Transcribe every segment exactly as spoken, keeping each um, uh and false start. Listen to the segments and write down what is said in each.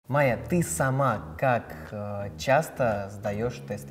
Майя, ты сама как э, часто сдаешь тесты?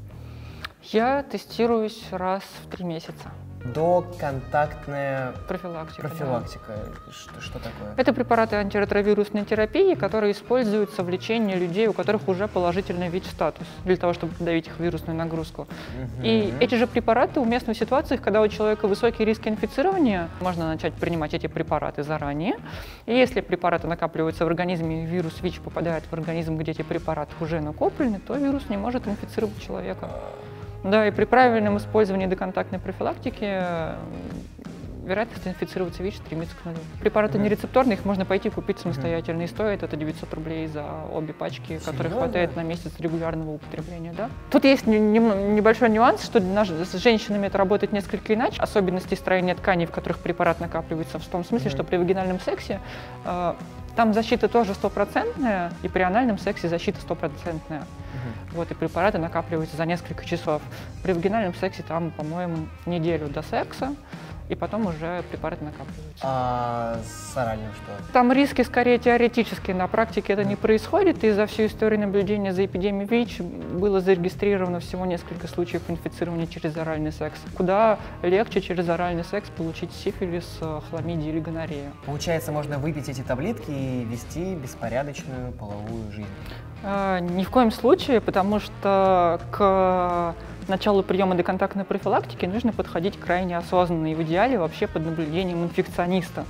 Я тестируюсь раз в три месяца. Доконтактная Профилактика. профилактика. Да. Что, что такое? Это препараты антиретровирусной терапии, которые используются в лечении людей, у которых уже положительный ВИЧ-статус, для того, чтобы подавить их вирусную нагрузку. Угу. И эти же препараты уместны в ситуациях, когда у человека высокий риск инфицирования, можно начать принимать эти препараты заранее. И если препараты накапливаются в организме, и вирус ВИЧ попадает в организм, где эти препараты уже накоплены, то вирус не может инфицировать человека. Да, и при правильном использовании доконтактной профилактики вероятность инфицироваться ВИЧ стремится к нулю. Препараты mm-hmm. нерецепторные, их можно пойти купить самостоятельно, mm-hmm. и стоит это девятьсот рублей за обе пачки, которые хватает на месяц регулярного употребления. Да? Тут есть не, не, небольшой нюанс, что для нас, с женщинами это работает несколько иначе. Особенности строения тканей, в которых препарат накапливается, в том смысле, mm-hmm. что при вагинальном сексе э, там защита тоже стопроцентная, и при анальном сексе защита стопроцентная. Uh-huh. Вот, и препараты накапливаются за несколько часов. При вагинальном сексе там, по-моему, неделю до секса, и потом уже препараты накапливаются. А с оральным что? Там риски скорее теоретические, на практике это не происходит, и за всю историю наблюдения за эпидемией ВИЧ было зарегистрировано всего несколько случаев инфицирования через оральный секс. Куда легче через оральный секс получить сифилис, хламидию или гонорею. Получается, можно выпить эти таблетки и вести беспорядочную половую жизнь? А, ни в коем случае, потому что к началу приема доконтактной профилактики нужно подходить крайне осознанно и в идеале вообще под наблюдением инфекциониста.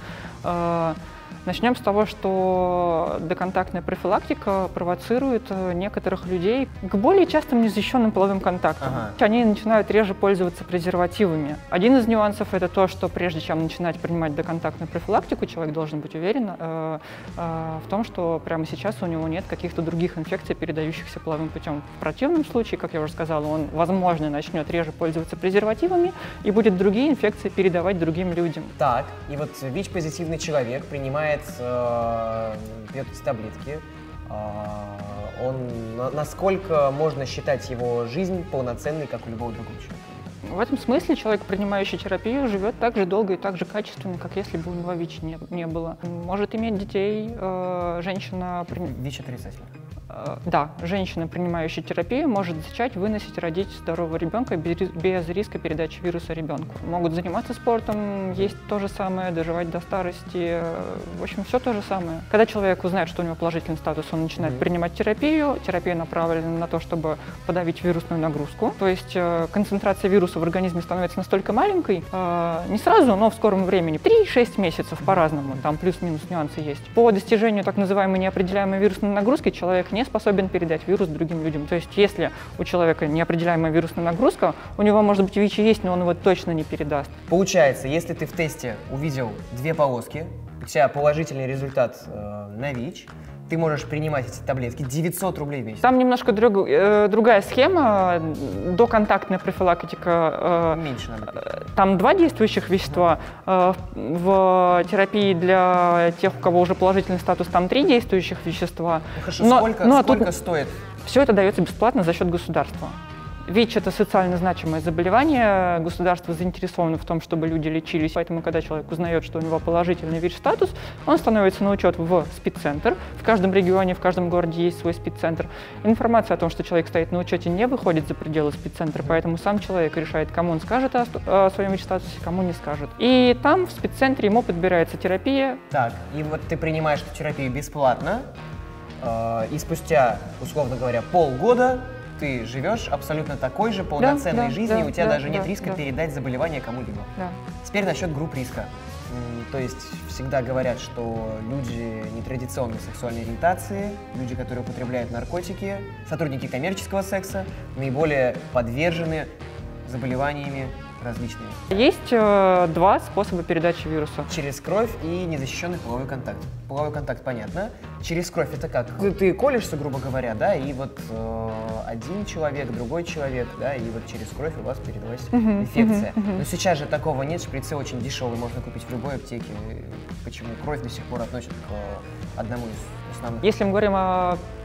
Начнем с того, что доконтактная профилактика провоцирует некоторых людей к более частым незащищенным половым контактам. Ага. Они начинают реже пользоваться презервативами. Один из нюансов – это то, что прежде чем начинать принимать доконтактную профилактику, человек должен быть уверен э, э, в том, что прямо сейчас у него нет каких-то других инфекций, передающихся половым путем. В противном случае, как я уже сказала, он, возможно, начнет реже пользоваться презервативами и будет другие инфекции передавать другим людям. Так, и вот ВИЧ-позитивный человек принимает пьет эти таблетки, он, насколько можно считать его жизнь полноценной, как у любого другого человека? В этом смысле человек, принимающий терапию, живет так же долго и так же качественно, как если бы у него ВИЧ не, не было. Может иметь детей, э, женщина... ВИЧ отрицательно? Э, да, женщина, принимающая терапию, может зачать, выносить, родить здорового ребенка без, без риска передачи вируса ребенку. Могут заниматься спортом, есть то же самое, доживать до старости, в общем, все то же самое. Когда человек узнает, что у него положительный статус, он начинает mm-hmm. принимать терапию. Терапия направлена на то, чтобы подавить вирусную нагрузку. То есть э, концентрация вируса в организме становится настолько маленькой, э, не сразу, но в скором времени, три-шесть месяцев по-разному, там плюс-минус нюансы есть. По достижению так называемой неопределяемой вирусной нагрузки человек не способен передать вирус другим людям. То есть если у человека неопределяемая вирусная нагрузка, у него, может быть, ВИЧ есть, но он его точно не передаст. Получается, если ты в тесте увидел две полоски, у тебя положительный результат э, на ВИЧ, ты можешь принимать эти таблетки девятьсот рублей в месяц. Там немножко друг, э, другая схема, доконтактная профилактика. Э, Меньше надо. Там два действующих вещества. Э, в терапии для тех, у кого уже положительный статус, там три действующих вещества. Ну, хорошо, но, сколько, но, сколько тут стоит? Все это дается бесплатно за счет государства. ВИЧ – это социально значимое заболевание, государство заинтересовано в том, чтобы люди лечились, поэтому, когда человек узнает, что у него положительный ВИЧ-статус, он становится на учет в СПИД-центр. В каждом регионе, в каждом городе есть свой СПИД-центр. Информация о том, что человек стоит на учете, не выходит за пределы СПИД-центра, поэтому сам человек решает, кому он скажет о, о своем ВИЧ-статусе, кому не скажет. И там, в СПИД-центре, ему подбирается терапия. Так, и вот ты принимаешь эту терапию бесплатно, э, и спустя, условно говоря, полгода ты живешь абсолютно такой же полноценной да, жизнью, да, и у тебя да, даже да, нет да, риска да. передать заболевание кому-либо. Да. Теперь насчет групп риска. То есть всегда говорят, что люди нетрадиционной сексуальной ориентации, люди, которые употребляют наркотики, сотрудники коммерческого секса, наиболее подвержены заболеваниями различными. Есть э, два способа передачи вируса. Через кровь и незащищенный половой контакт. Половой контакт понятно. Через кровь это как? Ты, ты колешься, грубо говоря, да, и вот э, один человек, другой человек, да, и вот через кровь у вас передалась uh-huh, инфекция. Uh-huh, uh-huh. Но сейчас же такого нет, шприцы очень дешевые, можно купить в любой аптеке. Почему кровь до сих пор относят к одному из основных? Если мы говорим о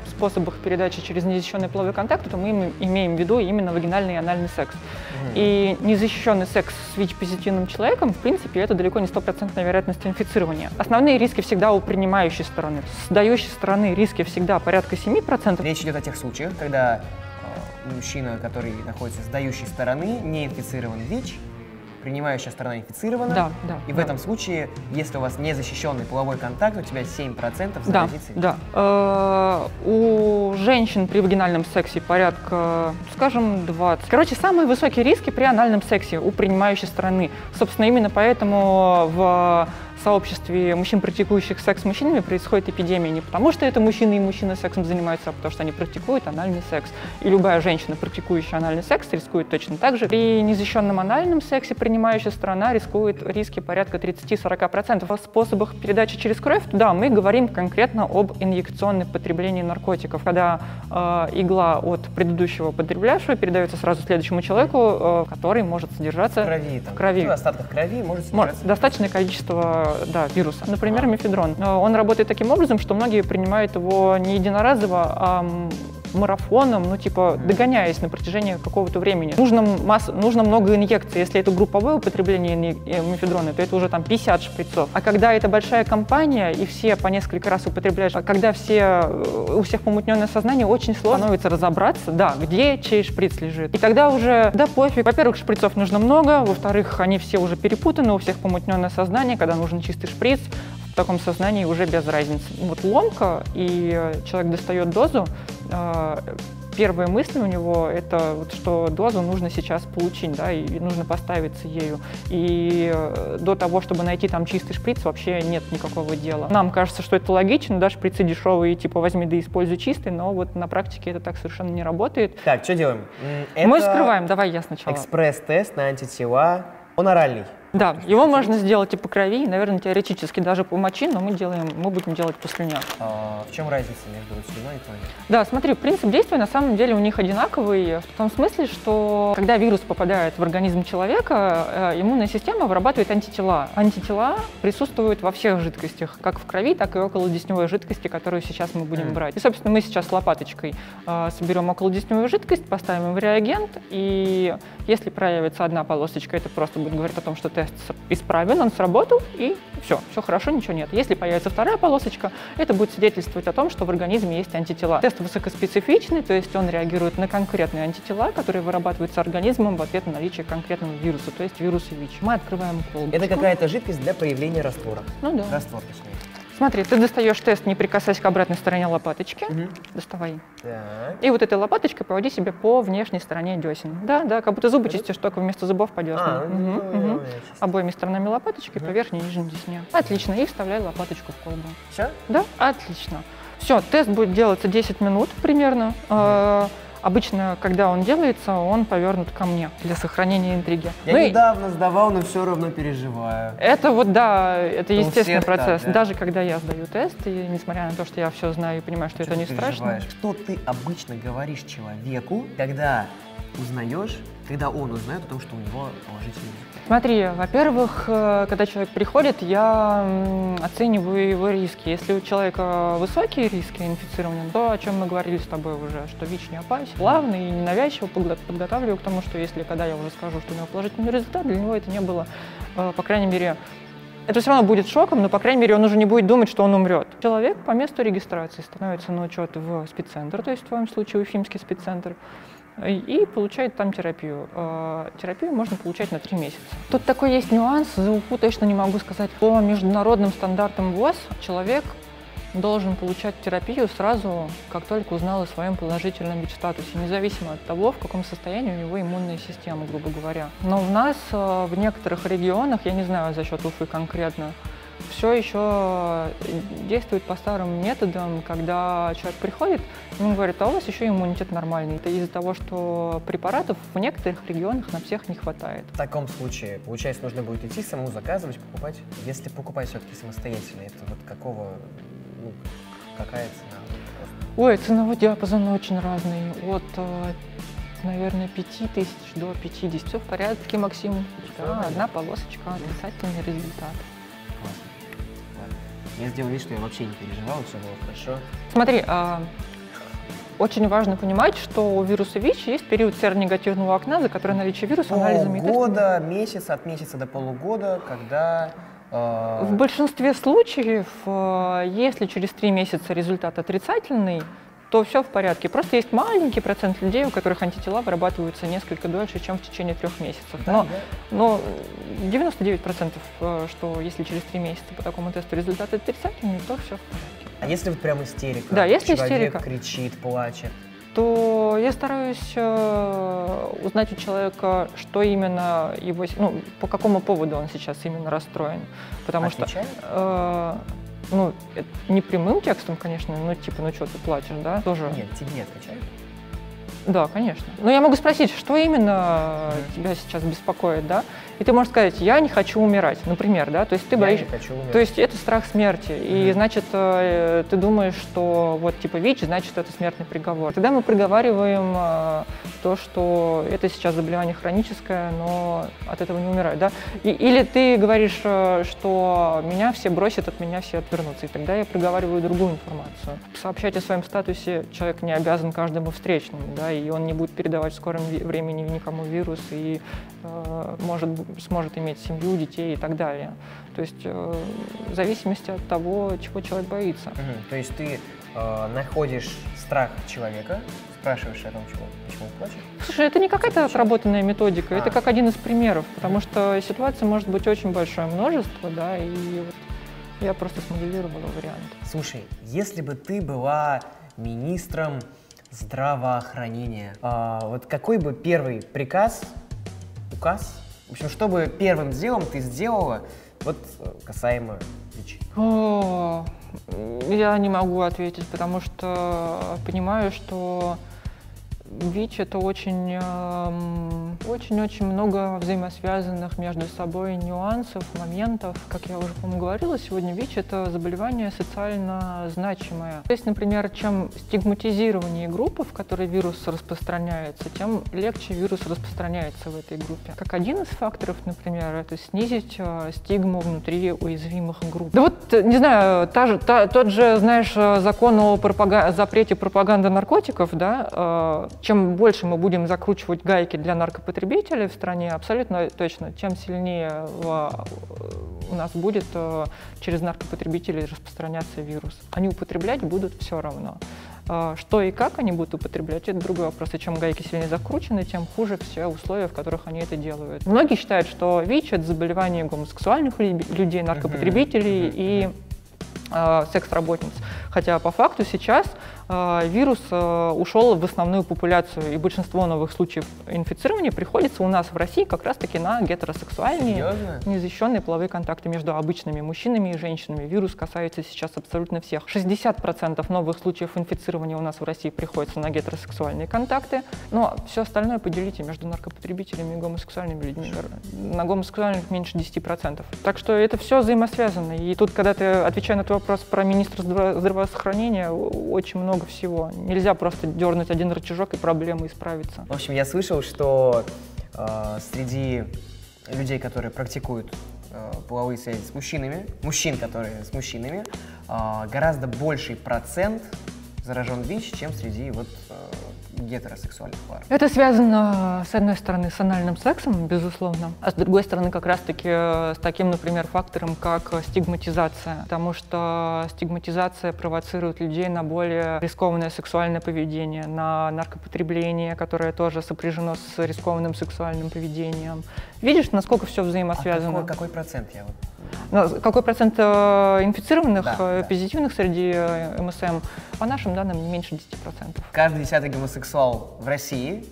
способах передачи через незащищенный половой контакт, то мы имеем в виду именно вагинальный и анальный секс. Mm-hmm. И незащищенный секс с ВИЧ-позитивным человеком, в принципе, это далеко не стопроцентная вероятность инфицирования. Основные риски всегда у принимающей стороны. С дающей стороны риски всегда порядка семи процентов. Речь идет о тех случаях, когда э, мужчина, который находится с дающей стороны, не инфицирован ВИЧ, принимающая сторона инфицирована, да, да, и в да. этом случае, если у вас незащищенный половой контакт, у тебя семь процентов да, заразится. Да. Э-э- у женщин при вагинальном сексе порядка, скажем, двадцать. Короче, самые высокие риски при анальном сексе у принимающей стороны. Собственно, именно поэтому в сообществе мужчин, практикующих секс с мужчинами, происходит эпидемия не потому, что это мужчины и мужчины сексом занимаются, а потому что они практикуют анальный секс. И любая женщина, практикующая анальный секс, рискует точно так же. При незащищенном анальном сексе принимающая сторона рискует риски порядка тридцати-сорока процентов. О способах передачи через кровь, да, мы говорим конкретно об инъекционном потреблении наркотиков. Когда э, игла от предыдущего потребляющего передается сразу следующему человеку, э, который может содержаться в крови. Там, в крови. В остатках крови может содержаться. Достаточное количество да, вируса. Например, мефедрон. Он работает таким образом, что многие принимают его не единоразово, а марафоном, ну, типа, догоняясь на протяжении какого-то времени. Нужно, масс... Нужно много инъекций. Если это групповое употребление мефедрона, то это уже там пятьдесят шприцов. А когда это большая компания, и все по несколько раз употребляют, а когда все, у всех помутненное сознание, очень сложно становится разобраться, да, где чей шприц лежит. И тогда уже, да, пофиг. Во-первых, шприцов нужно много, во-вторых, они все уже перепутаны, у всех помутненное сознание, когда нужен чистый шприц, в таком сознании уже без разницы. Вот ломка, и человек достает дозу, первые мысли у него это, вот, что дозу нужно сейчас получить, да, и нужно поставиться ею. И до того, чтобы найти там чистый шприц, вообще нет никакого дела. Нам кажется, что это логично, да, шприцы дешевые, типа возьми да используй чистый, но вот на практике это так совершенно не работает. Так, что делаем? Это мы скрываем, давай я сначала. Экспресс-тест на антитела. Он оральный. Да, его можно сделать и по крови, и, наверное, теоретически даже по мочи, но мы делаем, мы будем делать по слюне. А в чем разница между слюной и кровью? Да, смотри, принцип действия на самом деле у них одинаковый, в том смысле, что когда вирус попадает в организм человека, иммунная система вырабатывает антитела. Антитела присутствуют во всех жидкостях, как в крови, так и околодесневой жидкости, которую сейчас мы будем mm. брать. И, собственно, мы сейчас лопаточкой э, соберем околодесневую жидкость, поставим в реагент, и если проявится одна полосочка, это просто будет говорить о том, что тест исправен, он сработал, и все, все хорошо, ничего нет. Если появится вторая полосочка, это будет свидетельствовать о том, что в организме есть антитела. Тест высокоспецифичный, то есть он реагирует на конкретные антитела, которые вырабатываются организмом в ответ на наличие конкретного вируса, то есть вируса ВИЧ. Мы открываем колбочку. Это какая-то жидкость для появления раствора. Ну да. Раствор, точнее. Смотри, ты достаешь тест, не прикасаясь к обратной стороне лопаточки. Угу. Доставай. Так. И вот этой лопаточкой проводи себе по внешней стороне десен. Да, да, как будто зубы чистишь, только вместо зубов по деснам. А, угу, ну, угу. Обоими сторонами лопаточки угу. по верхней и нижней десне. Отлично, и вставляй лопаточку в колбу. Все? Да, отлично. Все, тест будет делаться десять минут примерно. Угу. Обычно, когда он делается, он повернут ко мне для сохранения интриги. Я ну недавно и... сдавал, но все равно переживаю. Это вот, да, это, это естественный процесс. Так, да? Даже когда я сдаю тест, и несмотря на то, что я все знаю и понимаю, что, что это не страшно. Что ты обычно говоришь человеку, когда узнаешь, когда он узнает о том, что у него положительный результат? Смотри, во-первых, когда человек приходит, я оцениваю его риски. Если у человека высокие риски инфицирования, то, о чем мы говорили с тобой уже, что ВИЧ не опасен, плавно и ненавязчиво подготавливаю к тому, что если когда я уже скажу, что у него положительный результат, для него это не было, по крайней мере, это все равно будет шоком, но, по крайней мере, он уже не будет думать, что он умрет. Человек по месту регистрации становится на учет в спеццентр, то есть в твоем случае Уфимский спеццентр, и получает там терапию. Терапию можно получать на три месяца. Тут такой есть нюанс, за УФУ точно не могу сказать. По международным стандартам ВОЗ человек должен получать терапию сразу, как только узнал о своем положительном ВИЧ-статусе, независимо от того, в каком состоянии у него иммунная система, грубо говоря. Но у нас в некоторых регионах, я не знаю за счет Уфы конкретно, все еще действует по старым методам, когда человек приходит, ему говорят, а у вас еще иммунитет нормальный. Это из-за того, что препаратов в некоторых регионах на всех не хватает. В таком случае, получается, нужно будет идти самому заказывать, покупать. Если покупать все-таки самостоятельно, это вот какого, ну, какая цена? Ой, ценовой диапазон очень разный. От, наверное, пяти тысяч до пятидесяти. Все в порядке, Максим. Да, одна полосочка, отрицательный результат. Я сделал вид, что я вообще не переживал, все было хорошо. Смотри, а, Очень важно понимать, что у вируса ВИЧ есть период серонегативного окна, за который наличие вируса анализами и тестами. Полгода, месяц, от месяца до полугода, когда… Э... В большинстве случаев, если через три месяца результат отрицательный, то все в порядке. Просто есть маленький процент людей, у которых антитела вырабатываются несколько дольше, чем в течение трех месяцев. Да, но, да. но девяносто девять процентов, что если через три месяца по такому тесту результат отрицательный, то все в порядке. А если вот прям истерика? Да, если человек истерика, кричит, плачет, то я стараюсь э, узнать у человека, что именно его, ну, по какому поводу он сейчас именно расстроен. Потому Отвечает? что, э, ну, не прямым текстом, конечно, ну, типа, ну что, ты плачешь, да? Тоже. Нет, тебе отвечают? Да, конечно. Но я могу спросить, что именно mm-hmm. тебя сейчас беспокоит, да? И ты можешь сказать, я не хочу умирать, например, да? То есть ты я боишься. Не хочу умирать. То есть это страх смерти. Mm-hmm. И значит, э, ты думаешь, что вот типа ВИЧ, значит, это смертный приговор. Тогда мы приговариваем э, то, что это сейчас заболевание хроническое, но от этого не умирают, да? И, или ты говоришь, э, что меня все бросят, от меня все отвернутся. И тогда я приговариваю другую информацию. Сообщать о своем статусе человек не обязан каждому встречному, да? И он не будет передавать в скором времени никому вирус и э, может, сможет иметь семью, детей и так далее. То есть э, в зависимости от того, чего человек боится. Угу. То есть ты э, находишь страх человека, спрашиваешь о том, чего, почему он плачет? Слушай, это не какая-то отработанная методика, а. это как один из примеров, потому что ситуаций может быть очень большое множество, да, и вот я просто смоделировала вариант. Слушай, если бы ты была министром здравоохранения. А, вот какой бы первый приказ, указ, в общем, что бы первым делом ты сделала, вот касаемо ВИЧ? О, я не могу ответить, потому что понимаю, что ВИЧ — это очень, очень-очень много взаимосвязанных между собой нюансов, моментов. Как я уже, по-моему, говорила, сегодня ВИЧ — это заболевание социально значимое. То есть, например, чем стигматизированнее группа, в которой вирус распространяется, тем легче вирус распространяется в этой группе. Как один из факторов, например, это снизить стигму внутри уязвимых групп. Да вот, не знаю, та же, та, тот же, знаешь, закон о пропаг... запрете пропаганды наркотиков, да, чем больше мы будем закручивать гайки для наркопотребителей в стране, абсолютно точно, тем сильнее у нас будет через наркопотребителей распространяться вирус. Они употреблять будут все равно. Что и как они будут употреблять, это другой вопрос. И чем гайки сильнее закручены, тем хуже все условия, в которых они это делают. Многие считают, что ВИЧ — это заболевание гомосексуальных людей, наркопотребителей и секс-работниц. Хотя по факту сейчас э, вирус э, ушел в основную популяцию, и большинство новых случаев инфицирования приходится у нас в России как раз-таки на гетеросексуальные, Серьезно? незащищенные половые контакты между обычными мужчинами и женщинами. Вирус касается сейчас абсолютно всех. шестьдесят процентов новых случаев инфицирования у нас в России приходится на гетеросексуальные контакты, но все остальное поделите между наркопотребителями и гомосексуальными людьми. На гомосексуальных меньше десяти процентов. Так что это все взаимосвязано. И тут, когда ты, отвечая на твой вопрос про министра здравоохранения, очень много всего. Нельзя просто дернуть один рычажок и проблемы исправиться. В общем, я слышал, что э, среди людей, которые практикуют э, половые связи с мужчинами, мужчин, которые с мужчинами, э, гораздо больший процент заражен ВИЧ, чем среди вот э, гетеросексуальных пар. Это связано, с одной стороны, с анальным сексом, безусловно, а с другой стороны, как раз-таки с таким, например, фактором, как стигматизация. Потому что стигматизация провоцирует людей на более рискованное сексуальное поведение, на наркопотребление, которое тоже сопряжено с рискованным сексуальным поведением. Видишь, насколько все взаимосвязано? А какой, какой процент я вот... Какой процент инфицированных, да, позитивных да. среди эм эс эм? По нашим данным, не меньше десяти процентов. Каждый десятый гомосексуал в России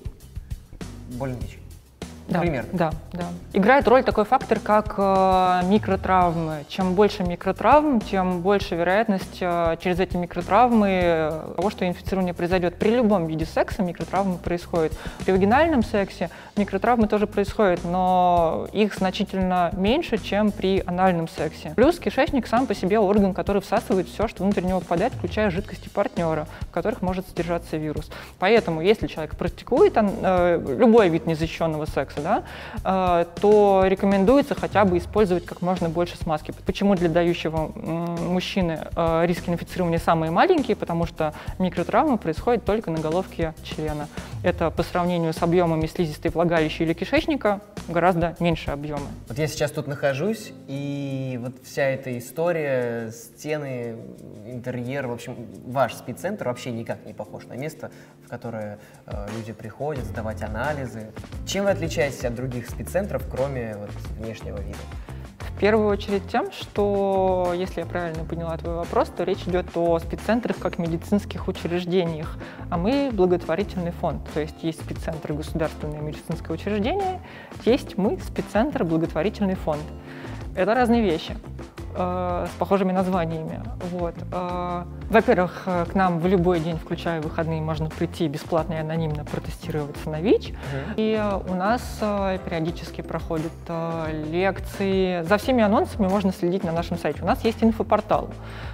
болен ВИЧ. Да, примерно. Да, да. Играет роль такой фактор, как э, микротравмы. Чем больше микротравм, тем больше вероятность э, через эти микротравмы того, что инфицирование произойдет. При любом виде секса микротравмы происходят. При вагинальном сексе микротравмы тоже происходят, но их значительно меньше, чем при анальном сексе. Плюс кишечник сам по себе орган, который всасывает все, что внутрь него попадает, включая жидкости партнера, в которых может содержаться вирус. Поэтому, если человек практикует э, любой вид незащищенного секса, секса, да, э, то рекомендуется хотя бы использовать как можно больше смазки. Почему для дающего мужчины э, риски инфицирования самые маленькие? Потому что микротравма происходит только на головке члена. Это по сравнению с объемами слизистой влагалища или кишечника гораздо меньше объемы. Вот я сейчас тут нахожусь, и вот вся эта история, стены, интерьер, в общем, ваш спеццентр вообще никак не похож на место, в которое э, люди приходят сдавать анализы. Чем вы отличаетесь от других спеццентров, кроме вот, внешнего вида? В первую очередь тем, что, если я правильно поняла твой вопрос, то речь идет о спеццентрах как медицинских учреждениях, а мы благотворительный фонд. То есть есть спеццентр государственное медицинское учреждение, есть мы спеццентр благотворительный фонд. Это разные вещи э, с похожими названиями. Вот. Э, во-первых, к нам в любой день, включая выходные, можно прийти бесплатно и анонимно протестироваться на ВИЧ. Mm-hmm. И э, у нас э, периодически проходят э, лекции. За всеми анонсами можно следить на нашем сайте. У нас есть инфопортал.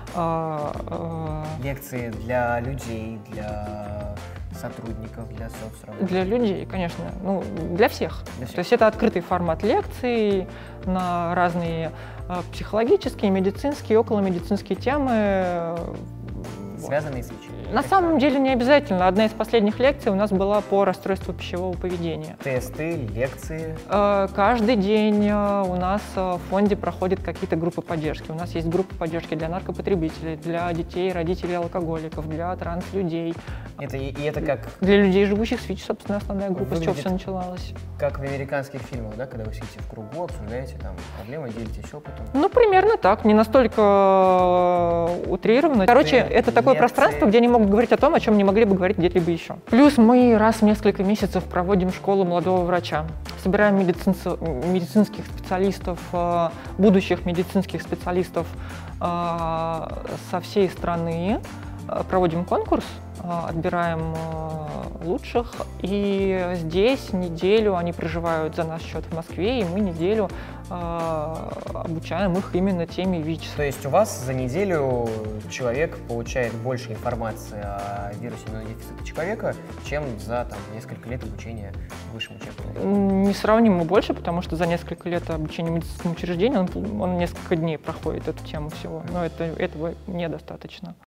Э, э, Лекции для людей, для сотрудников, для соцработников? Для людей, конечно. Ну, для всех. Для всех. То есть это открытый формат лекций на разные э, психологические, медицинские, околомедицинские темы. Связанные с ВИЧ? На самом деле не обязательно. Одна из последних лекций у нас была по расстройству пищевого поведения. Тесты, лекции? Каждый день у нас в фонде проходят какие-то группы поддержки. У нас есть группа поддержки для наркопотребителей, для детей, родителей алкоголиков, для транслюдей. Это, и это как? Для людей, живущих с ВИЧ, собственно, основная группа, с чего все начиналось. Как в американских фильмах, да, когда вы сидите в кругу, обсуждаете там проблемы, делитесь опытом? Ну, примерно так, не настолько утрированно. Короче, Ты это такое лекции. Пространство, где они могут говорить о том, о чем не могли бы говорить где-либо еще. Плюс мы раз в несколько месяцев проводим школу молодого врача. Собираем медицинцев, медицинских специалистов, будущих медицинских специалистов со всей страны. Проводим конкурс, отбираем лучших, и здесь неделю они проживают за наш счет в Москве, и мы неделю обучаем их именно теме ВИЧ. То есть у вас за неделю человек получает больше информации о вирусе иммунодефицита человека, чем за там, несколько лет обучения в высшем учебном заведении? Несравнимо больше, потому что за несколько лет обучения в медицинском учреждении он, он несколько дней проходит эту тему всего, но это, этого недостаточно.